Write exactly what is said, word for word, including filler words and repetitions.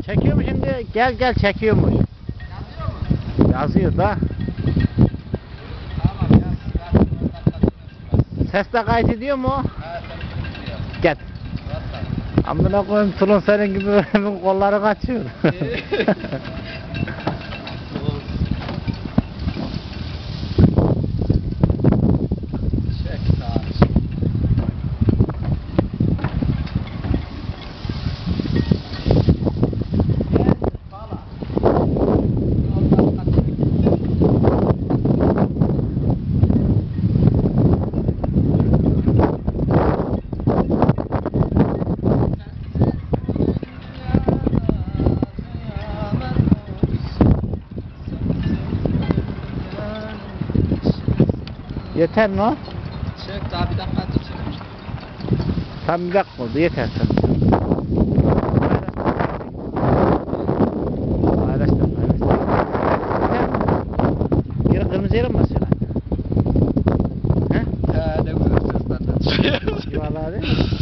Çekiyor mu şimdi? Gel gel çekiyormuş. Yazıyor mu? Yazıyor da. Tamam ya. Ses de kaydediyor mu? Ha sen gidiyor. Gel. Valla. Amına koyayım Tulun senin gibi benim kolları kaçıyor. Çek sağa. Yeter mi o? Çek daha bir dakika dur çek. Tam bir dakika oldu yeter sen. Paylaştım paylaştım. Yeter mi? Geri kırmızı yere mi basıyorsun? He? He ne güzel seslendim. Vallahi değil mi?